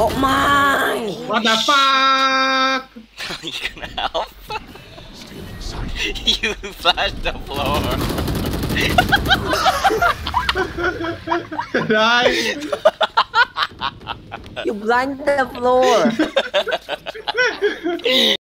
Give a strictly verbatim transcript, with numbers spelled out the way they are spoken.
Oh my! What the fuck? You can help. You flashed the floor. Nice. You blind the floor.